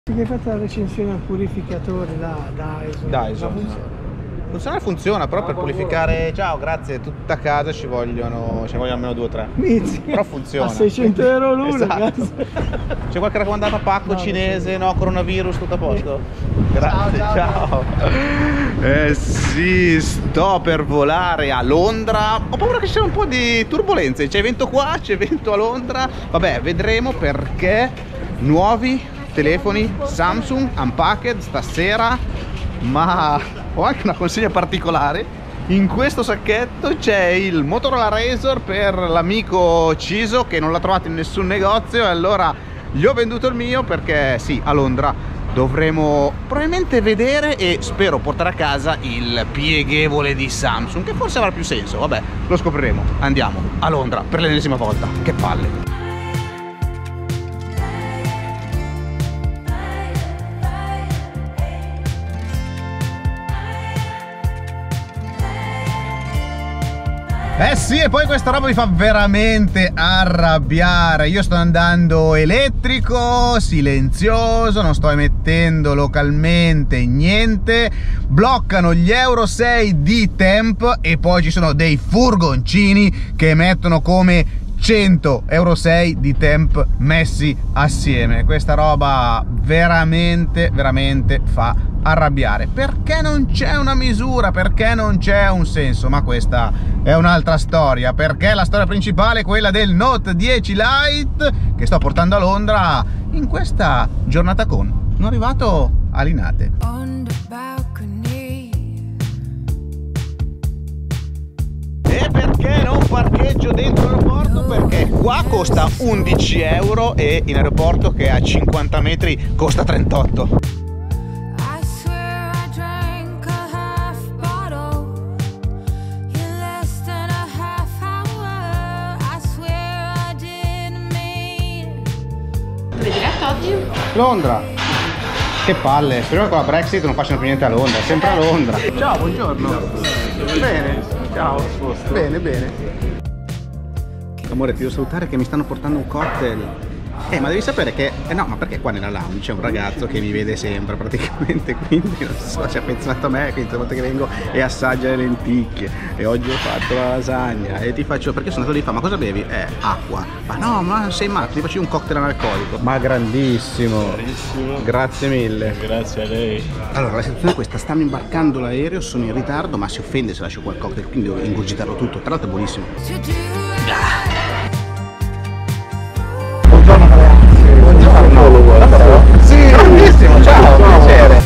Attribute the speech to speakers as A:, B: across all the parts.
A: Che hai fatto la recensione al purificatore da Dyson.
B: Funziona, però per purificare, ciao, grazie, tutta casa ci vogliono almeno 2 o 3. Però funziona.
A: A 600 euro l'uno,
B: esatto. C'è qualche raccomandato pacco cinese, no, coronavirus, tutto a posto? Grazie, ciao. Sì, sto per volare a Londra. Ho paura che ci siano un po' di turbolenze. C'è vento qua, c'è vento a Londra. Vabbè, vedremo, perché nuovi telefoni Samsung unpacked stasera, ma ho anche una consegna particolare. In questo sacchetto c'è il Motorola Razr per l'amico Ciso, che non l'ha trovato in nessun negozio, e allora gli ho venduto il mio, perché sì, a Londra dovremo probabilmente vedere e spero portare a casa il pieghevole di Samsung, che forse avrà più senso. Vabbè, lo scopriremo. Andiamo a Londra per l'ennesima volta. Che palle. Eh sì, e poi questa roba mi fa veramente arrabbiare. Io sto andando elettrico, silenzioso, non sto emettendo localmente niente. Bloccano gli Euro 6 di temp e poi ci sono dei furgoncini che emettono come 100 Euro 6 di temp messi assieme. Questa roba veramente fa arrabbiare. Perché non c'è una misura? Perché non c'è un senso? Ma questa è un'altra storia, perché la storia principale è quella del Note 10 Lite che sto portando a Londra in questa giornata con. Sono arrivato a Linate. E perché non parcheggio dentro l'aeroporto? Perché qua costa 11 euro e in aeroporto, che è a 50 metri, costa 38. Londra, che palle, spero che con la Brexit non facciano più niente a Londra, sempre a Londra. Ciao, buongiorno. Bene, ciao. Bene. Amore, ti devo salutare che mi stanno portando un cocktail. Ma devi sapere che, no, ma perché qua nella lounge c'è un ragazzo che mi vede sempre praticamente, quindi non so, si è affezionato a me, quindi tutte le volte che vengo e assaggia le lenticchie, e oggi ho fatto la lasagna, e ti faccio, perché sono andato lì, fa, ma cosa bevi? Acqua. Ma no, ma sei matto, ti faccio un cocktail analcolico. Ma grandissimo. Grazie mille.
C: Grazie a lei.
B: Allora, la situazione è questa, stanno imbarcando l'aereo, sono in ritardo, ma si offende se lascio quel cocktail, quindi devo ingurgitarlo tutto, tra l'altro è buonissimo.
C: Buongiorno.
B: Sì, grandissimo, ciao, piacere.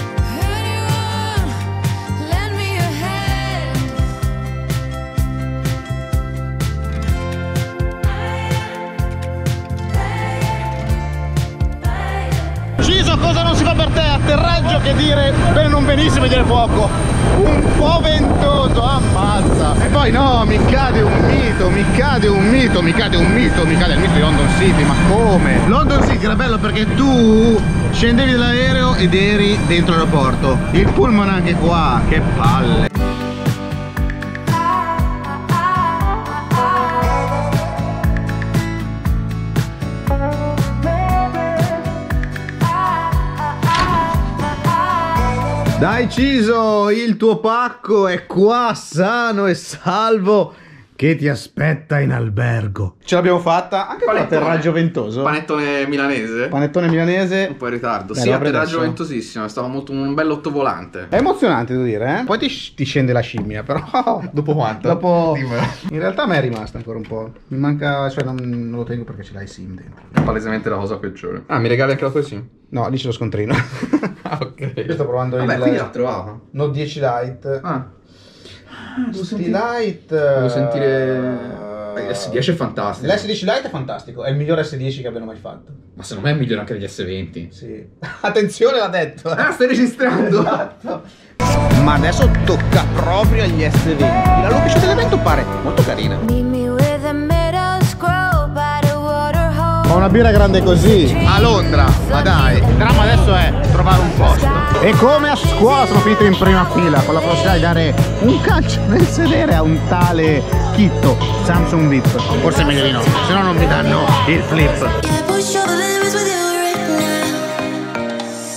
B: Ciso, cosa non si fa per te? Atterraggio, che dire bene non benissimo, dire poco. Un po' ventoso, ammazza. E poi no, mi cade il mito di London City. Ma come? London City era bello perché tu scendevi dall'aereo ed eri dentro l'aeroporto. Il pullman anche qua, che palle. Dai Ciso, il tuo pacco è qua, sano e salvo, che ti aspetta in albergo. Ce l'abbiamo fatta, anche con l'atterraggio ventoso.
D: Panettone milanese.
B: Panettone milanese.
D: Un po' in ritardo.
B: Beh,
D: sì, atterraggio
B: adesso
D: ventosissimo, è stato molto un bel ottovolante.
B: È emozionante, devo dire, eh? Poi ti scende la scimmia, però.
D: Dopo quanto?
B: Dopo. In realtà a me è rimasta ancora un po'. Mi manca, cioè non lo tengo perché ce l'hai SIM dentro.
D: È palesemente la cosa peggiore. Ah, mi regali anche la tua SIM?
B: No, lì c'è lo scontrino.
D: Ah, ok.
B: Io sto provando
D: Vabbè,
B: il
D: quindi l'ha trovato.
B: Note 10 Lite.
D: Lite. Devo sentire. S10 è fantastico.
B: L'S10 Lite è fantastico, è il migliore S10 che abbiano mai fatto.
D: Ma secondo me è migliore anche degli S20.
B: Sì. Attenzione, l'ha detto.
D: Ah, stai registrando?
B: Esatto. Ma adesso tocca proprio agli S20. La location dell'evento pare molto carina. Ma una birra grande così a Londra, ma dai, il dramma adesso è trovare un posto. E come a scuola sono finito in prima fila con la possibilità di dare un calcio nel sedere a un tale Chitto Samsung VIP. Forse è meglio di no, se no non mi danno il flip.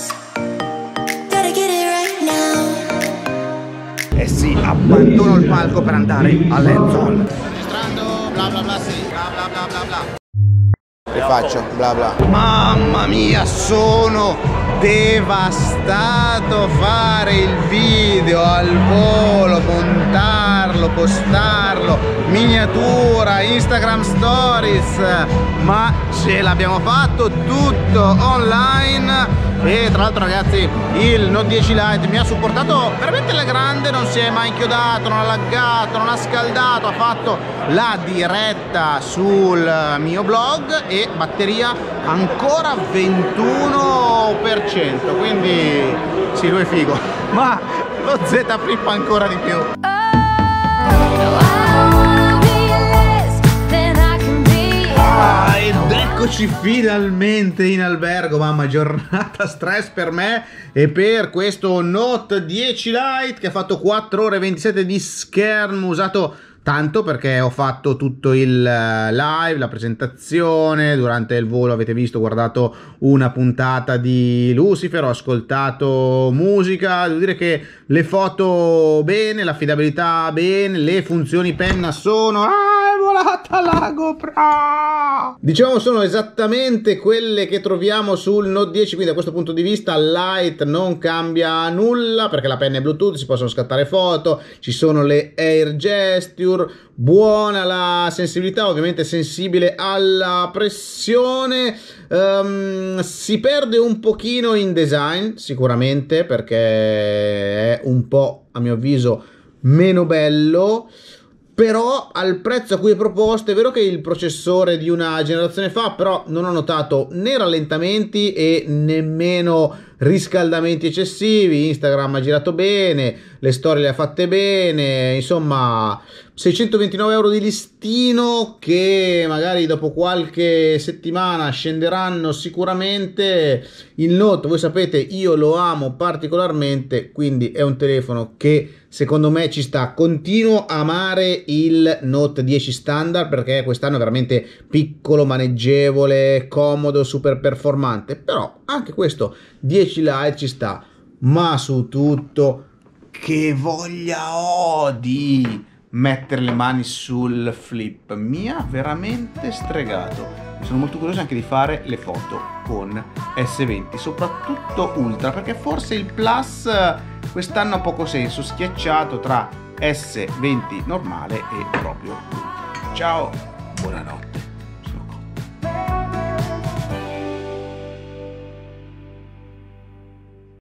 B: abbandono il palco per andare all'Endzone. Registrando, bla bla bla, sì, bla bla bla bla bla. E faccio bla bla. Mamma mia, sono devastato. Fare il video al volo, montarlo, postarlo, miniatura, Instagram Stories, ma ce l'abbiamo fatto tutto online. E tra l'altro ragazzi, il Note 10 Lite mi ha supportato veramente alla grande, non si è mai inchiodato, non ha laggato, non ha scaldato, ha fatto la diretta sul mio blog e batteria ancora 21%, quindi sì, lui è figo, ma lo Z Flip ancora di più. Ed eccoci finalmente in albergo, mamma, giornata stress per me e per questo Note 10 Lite che ha fatto 4 ore e 27 di schermo, usato tanto perché ho fatto tutto il live, la presentazione, durante il volo avete visto, ho guardato una puntata di Lucifer, ho ascoltato musica, devo dire che le foto bene, l'affidabilità bene, le funzioni penna sono... è volata la GoPro! Diciamo sono esattamente quelle che troviamo sul Note 10, quindi da questo punto di vista Lite non cambia nulla perché la penna è Bluetooth, si possono scattare foto, ci sono le Air Gesture, buona la sensibilità, ovviamente sensibile alla pressione, si perde un pochino in design sicuramente perché è un po', a mio avviso, meno bello. Però al prezzo a cui è proposto, è vero che il processore di una generazione fa, però non ho notato né rallentamenti e nemmeno riscaldamenti eccessivi, Instagram ha girato bene, le storie le ha fatte bene, insomma 629 euro di listino che magari dopo qualche settimana scenderanno sicuramente. Il Note, voi sapete, io lo amo particolarmente, quindi è un telefono che secondo me ci sta. Continuo a amare il Note 10 standard perché quest'anno è veramente piccolo, maneggevole, comodo, super performante, però anche questo 10 Lite ci sta, ma su tutto che voglia ho di mettere le mani sul Flip, mi ha veramente stregato. Sono molto curioso anche di fare le foto con S20, soprattutto Ultra, perché forse il Plus quest'anno ha poco senso, schiacciato tra S20 normale e proprio Ultra. Ciao, buonanotte.